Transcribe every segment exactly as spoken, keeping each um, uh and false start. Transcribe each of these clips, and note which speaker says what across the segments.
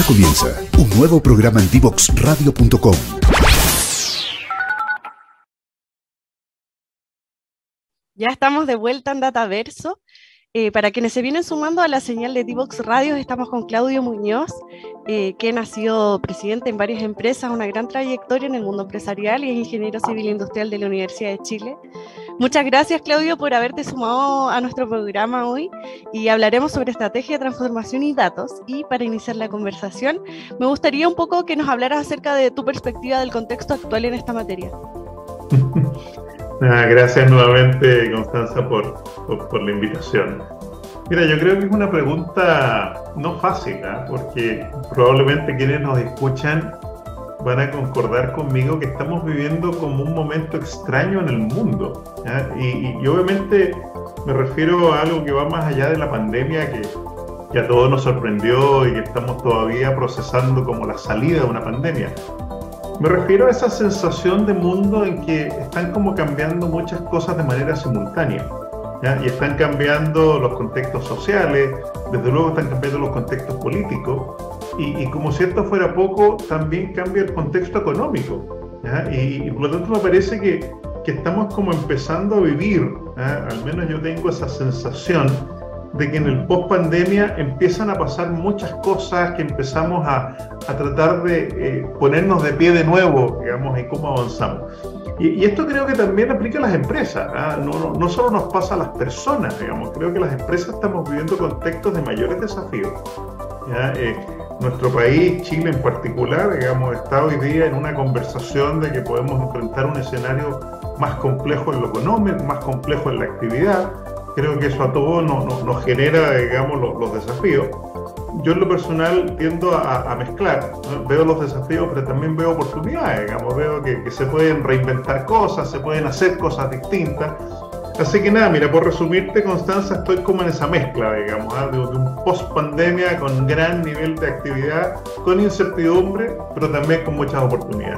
Speaker 1: Ya comienza un nuevo programa en divox radio punto com.
Speaker 2: Ya estamos de vuelta en Dataverso. Eh, para quienes se vienen sumando a la señal de Divox Radio, estamos con Claudio Muñoz, eh, quien ha sido presidente en varias empresas, una gran trayectoria en el mundo empresarial y es ingeniero civil industrial de la Universidad de Chile. Muchas gracias, Claudio, por haberte sumado a nuestro programa hoy y hablaremos sobre estrategia de transformación y datos. Y para iniciar la conversación, me gustaría un poco que nos hablaras acerca de tu perspectiva del contexto actual en esta materia.
Speaker 3: Ah, gracias nuevamente, Constanza, por, por, por la invitación. Mira, yo creo que es una pregunta no fácil, ¿eh? Porque probablemente quienes nos escuchan van a concordar conmigo que estamos viviendo como un momento extraño en el mundo, ¿eh? y, y obviamente me refiero a algo que va más allá de la pandemia, que, que a todos nos sorprendió y que estamos todavía procesando como la salida de una pandemia. Me refiero a esa sensación de mundo en que están como cambiando muchas cosas de manera simultánea, ¿ya? Y están cambiando los contextos sociales, desde luego están cambiando los contextos políticos, y, y como si esto fuera poco, también cambia el contexto económico, ¿ya? Y, y por lo tanto me parece que, que estamos como empezando a vivir, ¿ya? Al menos yo tengo esa sensación de que en el post-pandemia empiezan a pasar muchas cosas, que empezamos a, a tratar de eh, ponernos de pie de nuevo, digamos, en cómo avanzamos. Y, y esto creo que también aplica a las empresas, ¿ah? no, no, no solo nos pasa a las personas, digamos, creo que las empresas estamos viviendo contextos de mayores desafíos, ¿ya? Eh, nuestro país, Chile en particular, digamos, está hoy día en una conversación de que podemos enfrentar un escenario más complejo en lo económico, más complejo en la actividad. Creo que eso a todos nos, nos, nos genera, digamos, los, los desafíos. Yo en lo personal tiendo a, a mezclar, ¿no? Veo los desafíos, pero también veo oportunidades, digamos, veo que, que se pueden reinventar cosas, se pueden hacer cosas distintas. Así que nada, mira, por resumirte, Constanza, estoy como en esa mezcla, digamos, ¿eh? de, de un post-pandemia con gran nivel de actividad, con incertidumbre, pero también con muchas oportunidades.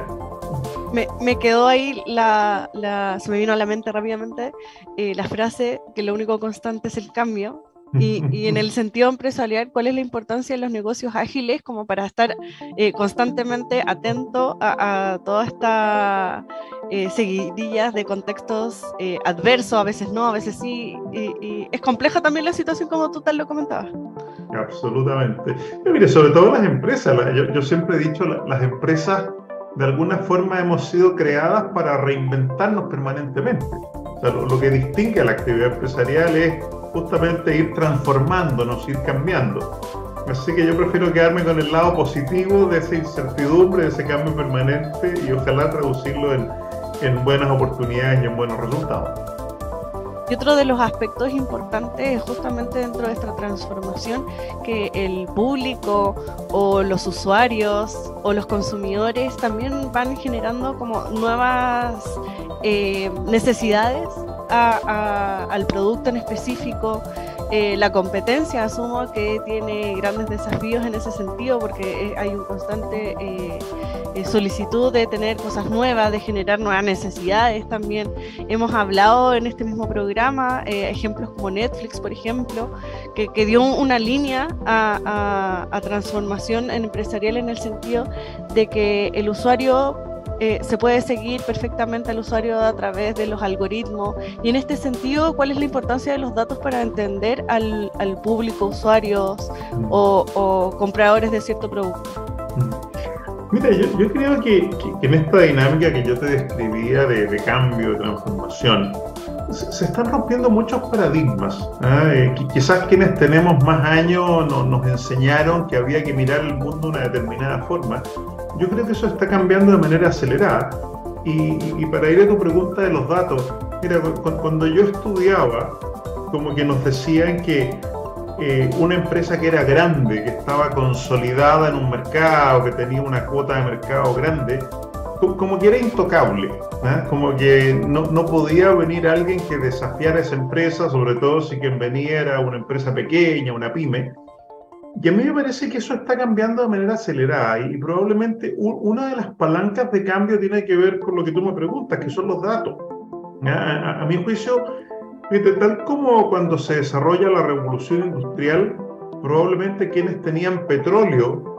Speaker 2: Me, me quedó ahí, la, la, se me vino a la mente rápidamente eh, la frase que lo único constante es el cambio. Y, y en el sentido empresarial, ¿cuál es la importancia de los negocios ágiles como para estar eh, constantemente atento a, a toda esta eh, seguidillas de contextos eh, adversos, a veces no, a veces sí, y, y es compleja también la situación como tú tal lo comentabas.
Speaker 3: Absolutamente. Yo, mire, sobre todo las empresas, la, yo, yo siempre he dicho, la, las empresas de alguna forma hemos sido creadas para reinventarnos permanentemente. O sea, lo, lo que distingue a la actividad empresarial es justamente ir transformándonos, ir cambiando. Así que yo prefiero quedarme con el lado positivo de esa incertidumbre, de ese cambio permanente y ojalá traducirlo en, en buenas oportunidades y en buenos resultados.
Speaker 2: Y otro de los aspectos importantes es justamente dentro de esta transformación que el público o los usuarios o los consumidores también van generando como nuevas eh, necesidades a, a, al producto en específico. Eh, la competencia, asumo que tiene grandes desafíos en ese sentido porque eh, hay un constante eh, eh, solicitud de tener cosas nuevas, de generar nuevas necesidades también. Hemos hablado en este mismo programa, eh, ejemplos como Netflix, por ejemplo, que, que dio una línea a, a, a transformación empresarial en el sentido de que el usuario Eh, se puede seguir perfectamente al usuario a través de los algoritmos y en este sentido, ¿cuál es la importancia de los datos para entender al, al público, usuarios o, o compradores de cierto producto?
Speaker 3: Mira, yo, yo creo que, que, que en esta dinámica que yo te describía de, de cambio, de transformación, se, se están rompiendo muchos paradigmas, ¿eh? Quizás quienes tenemos más años no, nos enseñaron que había que mirar el mundo de una determinada forma. Yo creo que eso está cambiando de manera acelerada. Y, y para ir a tu pregunta de los datos, mira, cuando yo estudiaba, como que nos decían que eh, una empresa que era grande, que estaba consolidada en un mercado, que tenía una cuota de mercado grande, como que era intocable, ¿eh? Como que no, no podía venir alguien que desafiara a esa empresa, sobre todo si quien venía era una empresa pequeña, una pyme. Y a mí me parece que eso está cambiando de manera acelerada y probablemente una de las palancas de cambio tiene que ver con lo que tú me preguntas, que son los datos. A, a, a mi juicio, fíjate, tal como cuando se desarrolla la revolución industrial, probablemente quienes tenían petróleo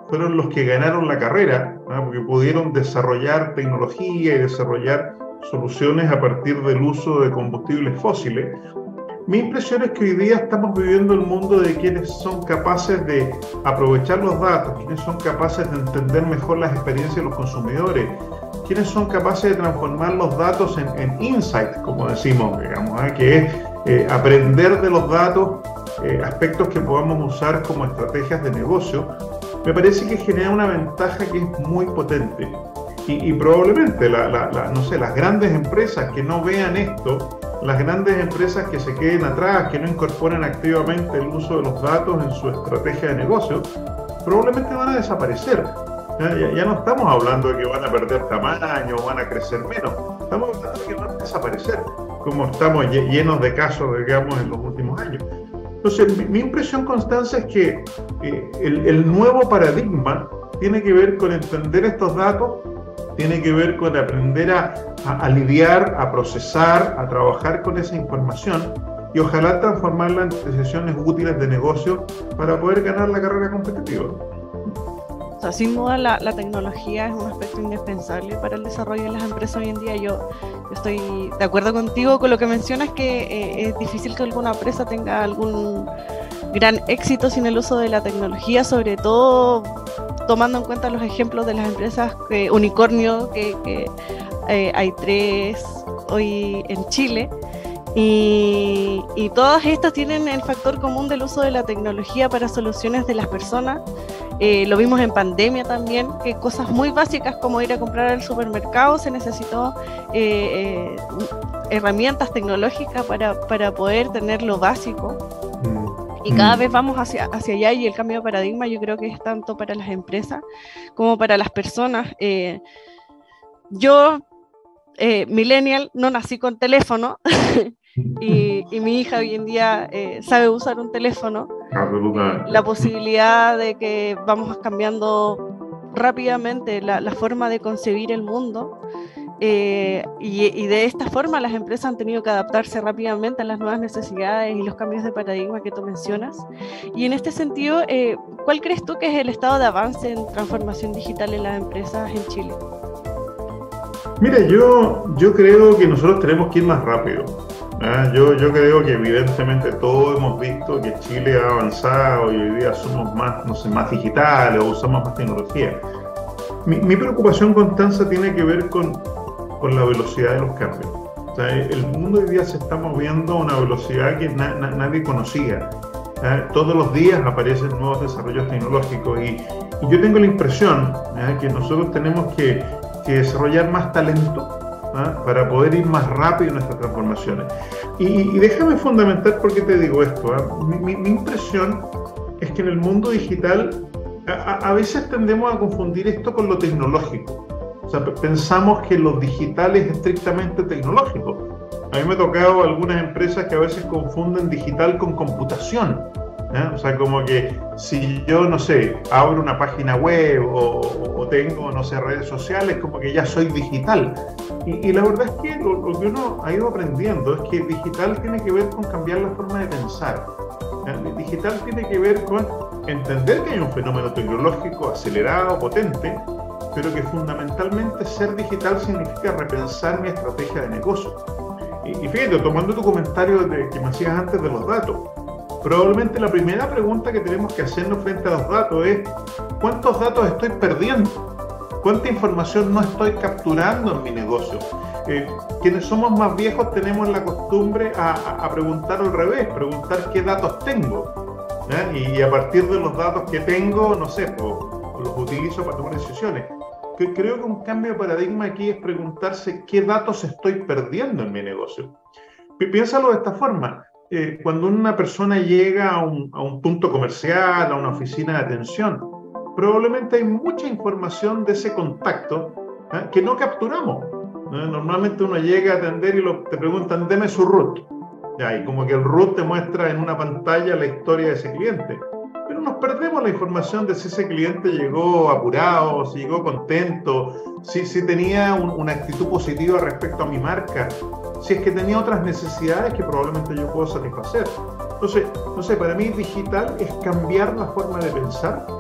Speaker 3: fueron los que ganaron la carrera, ¿no? Porque pudieron desarrollar tecnología y desarrollar soluciones a partir del uso de combustibles fósiles. Mi impresión es que hoy día estamos viviendo el mundo de quienes son capaces de aprovechar los datos, quienes son capaces de entender mejor las experiencias de los consumidores, quienes son capaces de transformar los datos en, en insights, como decimos, digamos, ¿eh? que es eh, aprender de los datos eh, aspectos que podamos usar como estrategias de negocio. Me parece que genera una ventaja que es muy potente. Y, y probablemente la, la, la, no sé, las grandes empresas que no vean esto, las grandes empresas que se queden atrás, que no incorporen activamente el uso de los datos en su estrategia de negocio, probablemente van a desaparecer. Ya, ya, ya no estamos hablando de que van a perder tamaño o van a crecer menos, estamos hablando de que van a desaparecer, como estamos llenos de casos, digamos, en los últimos años. Entonces, mi, mi impresión, Constanza, es que eh, el, el nuevo paradigma tiene que ver con entender estos datos, tiene que ver con aprender a, a, a lidiar, a procesar, a trabajar con esa información y ojalá transformarla en decisiones útiles de negocio para poder ganar la carrera competitiva.
Speaker 2: O sea, sin duda la, la tecnología es un aspecto indispensable para el desarrollo de las empresas hoy en día. Yo, yo estoy de acuerdo contigo con lo que mencionas, que eh, es difícil que alguna empresa tenga algún gran éxito sin el uso de la tecnología, sobre todo tomando en cuenta los ejemplos de las empresas que, unicornio, que, que eh, hay tres hoy en Chile. Y, y todas estas tienen el factor común del uso de la tecnología para soluciones de las personas. Eh, lo vimos en pandemia también, que cosas muy básicas como ir a comprar al supermercado se necesitó eh, eh, herramientas tecnológicas para, para poder tener lo básico. Y cada vez vamos hacia, hacia allá, y el cambio de paradigma yo creo que es tanto para las empresas como para las personas. Eh, yo, eh, millennial, no nací con teléfono y, y mi hija hoy en día eh, sabe usar un teléfono. La posibilidad de que vamos cambiando rápidamente la, la forma de concebir el mundo. Eh, y, y de esta forma las empresas han tenido que adaptarse rápidamente a las nuevas necesidades y los cambios de paradigma que tú mencionas. Y en este sentido, eh, ¿cuál crees tú que es el estado de avance en transformación digital en las empresas en Chile?
Speaker 3: Mira, yo, yo creo que nosotros tenemos que ir más rápido. ¿eh? Yo, yo creo que evidentemente todos hemos visto que Chile ha avanzado y hoy día somos más, no sé, más digitales o usamos más tecnología. Mi, mi preocupación, Constanza, tiene que ver con con la velocidad de los cambios. O sea, el mundo hoy día se está moviendo a una velocidad que na, na, nadie conocía. ¿eh? Todos los días aparecen nuevos desarrollos tecnológicos y, y yo tengo la impresión ¿eh? que nosotros tenemos que, que desarrollar más talento ¿eh? para poder ir más rápido en nuestras transformaciones. Y, y déjame fundamentar por qué te digo esto. ¿eh? Mi, mi, mi impresión es que en el mundo digital a, a veces tendemos a confundir esto con lo tecnológico. O sea, pensamos que lo digital es estrictamente tecnológico. A mí me ha tocado algunas empresas que a veces confunden digital con computación. ¿eh? O sea, como que si yo, no sé, abro una página web o, o tengo, no sé, redes sociales, como que ya soy digital. Y, y la verdad es que lo, lo que uno ha ido aprendiendo es que digital tiene que ver con cambiar la forma de pensar. ¿eh? Digital tiene que ver con entender que hay un fenómeno tecnológico acelerado, potente, pero que fundamentalmente ser digital significa repensar mi estrategia de negocio. Y, y fíjate, tomando tu comentario de, que me hacías antes de los datos, probablemente la primera pregunta que tenemos que hacernos frente a los datos es ¿cuántos datos estoy perdiendo? ¿Cuánta información no estoy capturando en mi negocio? Eh, quienes somos más viejos tenemos la costumbre a, a, a preguntar al revés, preguntar qué datos tengo. ¿eh? Y, y a partir de los datos que tengo, no sé, pues, los utilizo para tomar decisiones. Que creo que un cambio de paradigma aquí es preguntarse qué datos estoy perdiendo en mi negocio. Piénsalo de esta forma. Eh, cuando una persona llega a un, a un punto comercial, a una oficina de atención, probablemente hay mucha información de ese contacto ¿eh? que no capturamos. ¿eh? Normalmente uno llega a atender y lo, te preguntan, deme su root. Ya, y como que el root te muestra en una pantalla la historia de ese cliente. Pero nos perdemos la información de si ese cliente llegó apurado, si llegó contento, si, si tenía un, una actitud positiva respecto a mi marca, si es que tenía otras necesidades que probablemente yo puedo satisfacer. Entonces, no sé, para mí digital es cambiar la forma de pensar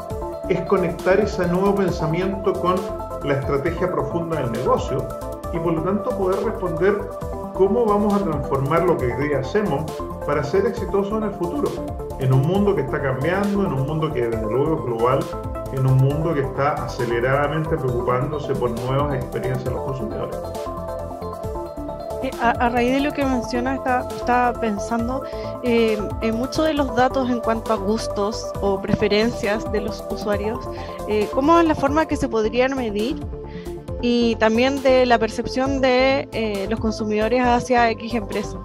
Speaker 3: es conectar ese nuevo pensamiento con la estrategia profunda del negocio y por lo tanto poder responder cómo vamos a transformar lo que hoy día hacemos para ser exitosos en el futuro, en un mundo que está cambiando, en un mundo que desde luego es global, en un mundo que está aceleradamente preocupándose por nuevas experiencias de los consumidores.
Speaker 2: A, a raíz de lo que menciona, estaba está pensando eh, en muchos de los datos en cuanto a gustos o preferencias de los usuarios, eh, cómo es la forma que se podrían medir y también de la percepción de eh, los consumidores hacia X empresa.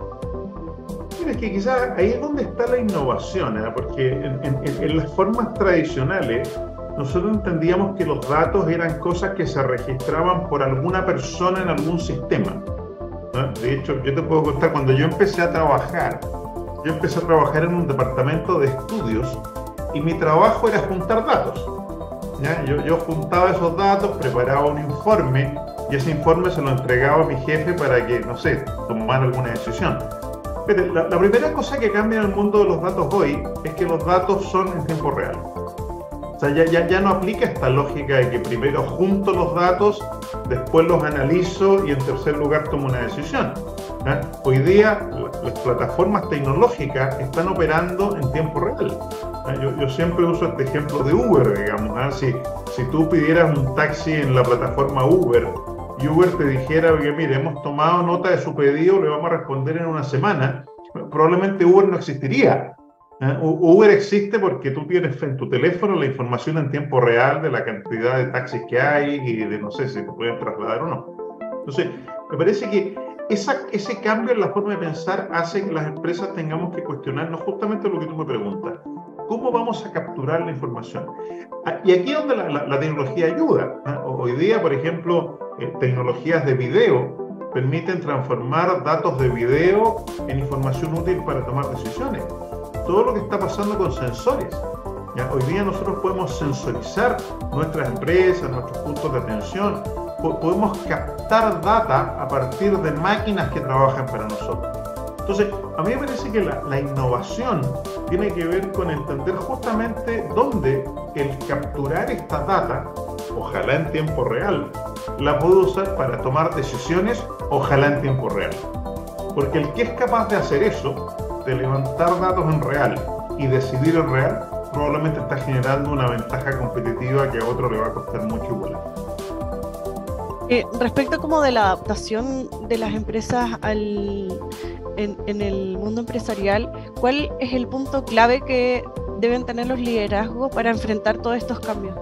Speaker 3: Mira, es que quizás ahí es donde está la innovación, ¿eh? Porque en, en, en las formas tradicionales nosotros entendíamos que los datos eran cosas que se registraban por alguna persona en algún sistema. De hecho, yo te puedo contar, cuando yo empecé a trabajar, yo empecé a trabajar en un departamento de estudios y mi trabajo era juntar datos. ¿Ya? Yo, yo juntaba esos datos, preparaba un informe y ese informe se lo entregaba a mi jefe para que, no sé, tomara alguna decisión. Pero la, la primera cosa que cambia en el mundo de los datos hoy es que los datos son en tiempo real. O sea, ya, ya, ya no aplica esta lógica de que primero junto los datos, después los analizo y en tercer lugar tomo una decisión. ¿Eh? Hoy día las plataformas tecnológicas están operando en tiempo real. ¿Eh? Yo, yo siempre uso este ejemplo de Uber, digamos. ¿eh? Si, si tú pidieras un taxi en la plataforma Uber y Uber te dijera que mire, hemos tomado nota de su pedido, le vamos a responder en una semana, probablemente Uber no existiría. ¿Eh? Uber existe porque tú tienes en tu teléfono la información en tiempo real de la cantidad de taxis que hay y de no sé si te pueden trasladar o no. Entonces, me parece que esa, ese cambio en la forma de pensar hace que las empresas tengamos que cuestionarnos justamente lo que tú me preguntas. ¿Cómo vamos a capturar la información? Y aquí es donde la, la, la tecnología ayuda. ¿eh? Hoy día, por ejemplo, eh, tecnologías de video permiten transformar datos de video en información útil para tomar decisiones. Todo lo que está pasando con sensores. ¿Ya? Hoy día nosotros podemos sensorizar nuestras empresas, nuestros puntos de atención, podemos captar data a partir de máquinas que trabajan para nosotros. Entonces, a mí me parece que la, la innovación tiene que ver con entender justamente dónde el capturar esta data, ojalá en tiempo real, la puedo usar para tomar decisiones, ojalá en tiempo real. Porque el que es capaz de hacer eso, de levantar datos en real y decidir en real, probablemente está generando una ventaja competitiva que a otro le va a costar mucho igual.
Speaker 2: Eh, respecto como de la adaptación de las empresas al, en, en el mundo empresarial, ¿cuál es el punto clave que deben tener los liderazgos para enfrentar todos estos cambios?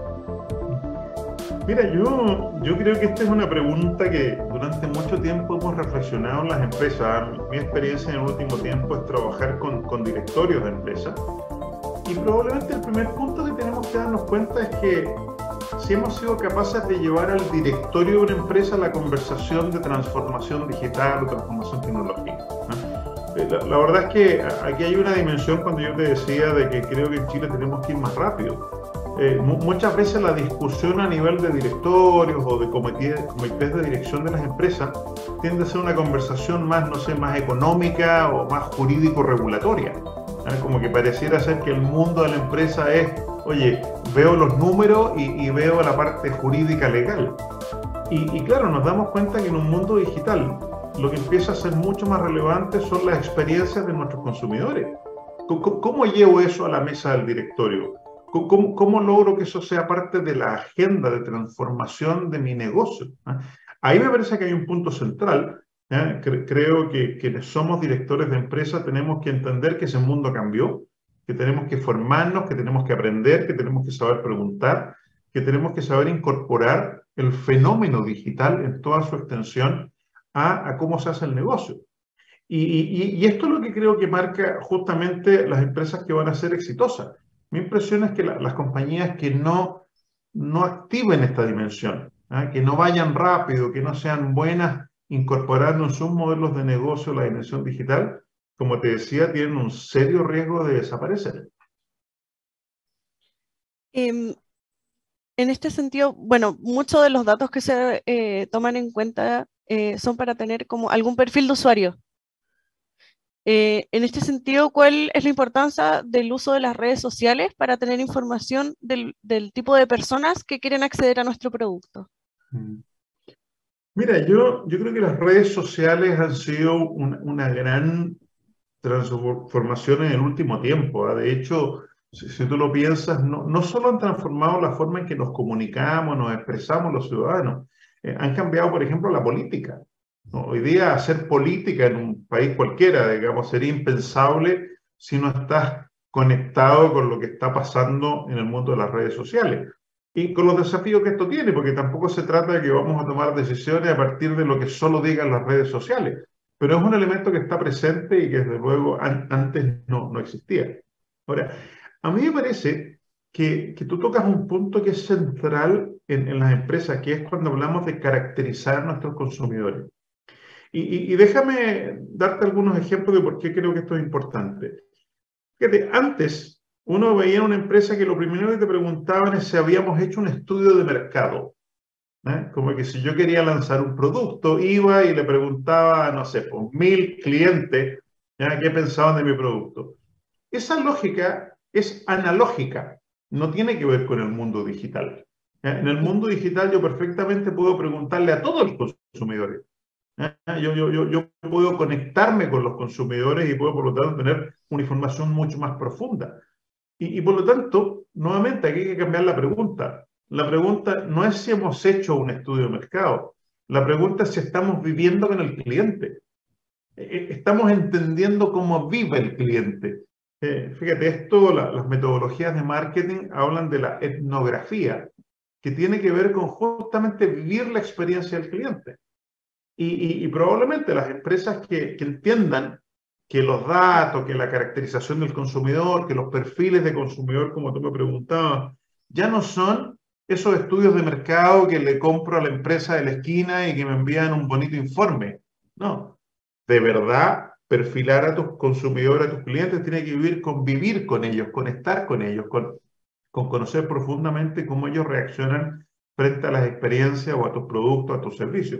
Speaker 3: Mira, yo, yo creo que esta es una pregunta que durante mucho tiempo hemos reflexionado en las empresas. Mi experiencia en el último tiempo es trabajar con, con directorios de empresas. Y probablemente el primer punto que tenemos que darnos cuenta es que si hemos sido capaces de llevar al directorio de una empresa la conversación de transformación digital o transformación tecnológica. ¿no? La, la verdad es que aquí hay una dimensión cuando yo te decía de que creo que en Chile tenemos que ir más rápido. Eh, muchas veces la discusión a nivel de directorios o de comités, comités de dirección de las empresas tiende a ser una conversación más, no sé, más económica o más jurídico-regulatoria. ¿eh? Como que pareciera ser que el mundo de la empresa es, oye, veo los números y, y veo la parte jurídica legal. Y, y claro, nos damos cuenta que en un mundo digital lo que empieza a ser mucho más relevante son las experiencias de nuestros consumidores. ¿Cómo, cómo llevo eso a la mesa del directorio? ¿Cómo, ¿Cómo logro que eso sea parte de la agenda de transformación de mi negocio? ¿Eh? Ahí me parece que hay un punto central. ¿eh? Creo que quienes somos directores de empresas tenemos que entender que ese mundo cambió, que tenemos que formarnos, que tenemos que aprender, que tenemos que saber preguntar, que tenemos que saber incorporar el fenómeno digital en toda su extensión a, a cómo se hace el negocio. Y, y, y esto es lo que creo que marca justamente las empresas que van a ser exitosas. Mi impresión es que la, las compañías que no, no activen esta dimensión, ¿eh? que no vayan rápido, que no sean buenas incorporando en sus modelos de negocio la dimensión digital, como te decía, tienen un serio riesgo de desaparecer.
Speaker 2: Eh, en este sentido, bueno, muchos de los datos que se eh, toman en cuenta eh, son para tener como algún perfil de usuario. Eh, en este sentido, ¿cuál es la importancia del uso de las redes sociales para tener información del, del tipo de personas que quieren acceder a nuestro producto?
Speaker 3: Mira, yo, yo creo que las redes sociales han sido una, una gran transformación en el último tiempo, ¿eh? De hecho, si, si tú lo piensas, no, no solo han transformado la forma en que nos comunicamos, nos expresamos los ciudadanos, eh, han cambiado, por ejemplo, la política, ¿no? Hoy día hacer política en un país cualquiera, digamos, sería impensable si no estás conectado con lo que está pasando en el mundo de las redes sociales. Y con los desafíos que esto tiene, porque tampoco se trata de que vamos a tomar decisiones a partir de lo que solo digan las redes sociales, pero es un elemento que está presente y que desde luego an antes no, no existía. Ahora, a mí me parece que, que tú tocas un punto que es central en, en las empresas, que es cuando hablamos de caracterizar a nuestros consumidores. Y, y, y déjame darte algunos ejemplos de por qué creo que esto es importante. Fíjate, antes uno veía una empresa que lo primero que te preguntaban es si habíamos hecho un estudio de mercado. ¿Eh? Como que si yo quería lanzar un producto, iba y le preguntaba, no sé, pues mil clientes, ¿ya? ¿Qué pensaban de mi producto? Esa lógica es analógica, no tiene que ver con el mundo digital. ¿Ya? En el mundo digital yo perfectamente puedo preguntarle a todos los consumidores. ¿Ya? Yo, yo, yo, yo puedo conectarme con los consumidores y puedo, por lo tanto, tener una información mucho más profunda. Y, y por lo tanto, nuevamente, aquí hay que cambiar la pregunta. La pregunta no es si hemos hecho un estudio de mercado. La pregunta es si estamos viviendo con el cliente. Estamos entendiendo cómo vive el cliente. Eh, fíjate, esto, la, las metodologías de marketing hablan de la etnografía, que tiene que ver con justamente vivir la experiencia del cliente. Y, y, y probablemente las empresas que, que entiendan que los datos, que la caracterización del consumidor, que los perfiles de consumidor, como tú me preguntabas, ya no son esos estudios de mercado que le compro a la empresa de la esquina y que me envían un bonito informe. No, de verdad, perfilar a tus consumidores, a tus clientes, tiene que vivir, convivir con ellos, conectar con ellos, con, con conocer profundamente cómo ellos reaccionan frente a las experiencias o a tus productos, a tus servicios.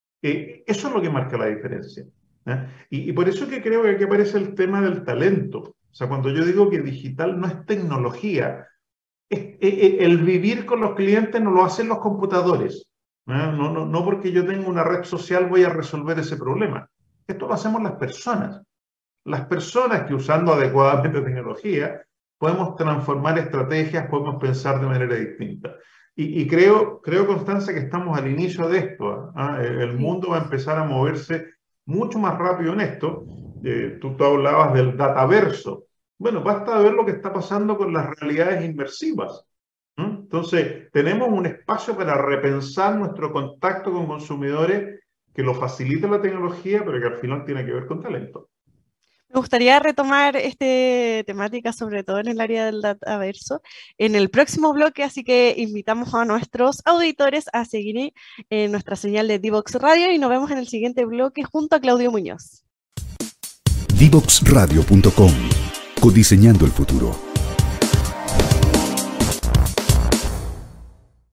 Speaker 3: Eh, eso es lo que marca la diferencia. ¿Eh? Y, y por eso que creo que aquí aparece el tema del talento. O sea, cuando yo digo que digital no es tecnología, es, es, el vivir con los clientes no lo hacen los computadores. ¿Eh? No, no, no porque yo tenga una red social voy a resolver ese problema. Esto lo hacemos las personas. Las personas que usando adecuadamente tecnología podemos transformar estrategias, podemos pensar de manera distinta. Y, y creo, creo, Constanza, que estamos al inicio de esto. ¿eh? El mundo va a empezar a moverse mucho más rápido en esto. Eh, tú, tú hablabas del dataverso. Bueno, basta ver lo que está pasando con las realidades inmersivas. ¿Mm? Entonces, tenemos un espacio para repensar nuestro contacto con consumidores que lo facilita la tecnología, pero que al final tiene que ver con talento.
Speaker 2: Me gustaría retomar esta temática, sobre todo en el área del dataverso, en el próximo bloque, así que invitamos a nuestros auditores a seguir en nuestra señal de Divox Radio y nos vemos en el siguiente bloque junto a Claudio Muñoz.
Speaker 1: Divox Radio punto com, codiseñando el futuro.